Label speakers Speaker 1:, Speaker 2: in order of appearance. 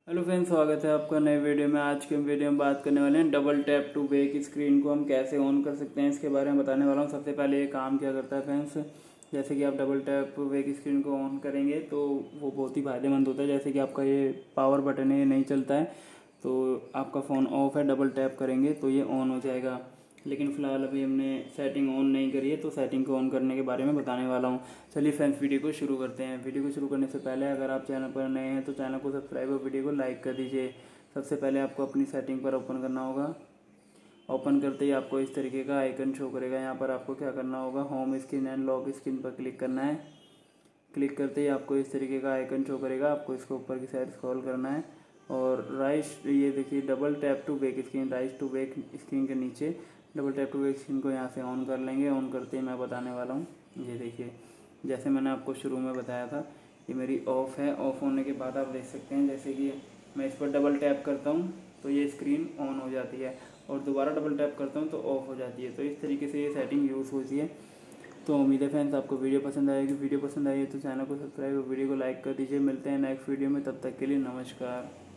Speaker 1: Hello friends, स्वागत है आपका नए वीडियो में। आज के वीडियो में बात करने वाले हैं double tap to wake screen को हम कैसे ऑन कर सकते हैं, इसके बारे में बताने वाला हूं। सबसे पहले ये काम क्या करता है फ्रेंड्स, जैसे कि आप डबल टैप वेक स्क्रीन को ऑन करेंगे तो वो बहुत ही फायदेमंद होता है। जैसे कि आपका ये पावर बटन है, ये नहीं चलता है तो आपका फ़ोन ऑफ है, डबल टैप करेंगे तो ये ऑन हो जाएगा। लेकिन फ़िलहाल अभी हमने सेटिंग ऑन नहीं करी है, तो सेटिंग को ऑन करने के बारे में बताने वाला हूँ। चलिए फ्रेंड्स, वीडियो को शुरू करते हैं। वीडियो को शुरू करने से पहले अगर आप चैनल पर नए हैं तो चैनल को सब्सक्राइब और वीडियो को लाइक कर दीजिए। सबसे पहले आपको अपनी सेटिंग पर ओपन करना होगा। ओपन करते ही आपको इस तरीके का आइकन शो करेगा। यहाँ पर आपको क्या करना होगा, home screen and lock screen पर क्लिक करना है। क्लिक करते ही आपको इस तरीके का आइकन शो करेगा। आपको इसको ऊपर की साइड स्क्रॉल करना है और राइट, ये देखिए double tap to back screen, right to back screen के नीचे double tap to back screen को यहाँ से ऑन कर लेंगे। ऑन करते ही मैं बताने वाला हूँ। ये देखिए, जैसे मैंने आपको शुरू में बताया था, ये मेरी ऑफ़ है। ऑफ़ होने के बाद आप देख सकते हैं, जैसे कि मैं इस पर डबल टैप करता हूँ तो ये स्क्रीन ऑन हो जाती है और दोबारा डबल टैप करता हूँ तो ऑफ़ हो जाती है। तो इस तरीके से ये सेटिंग यूज़ होती है। तो उम्मीद है फ्रेंड्स आपको वीडियो पसंद आएगी। वीडियो पसंद आई है तो चैनल को सब्सक्राइब और वीडियो को लाइक कर दीजिए। मिलते हैं नेक्स्ट वीडियो में, तब तक के लिए नमस्कार।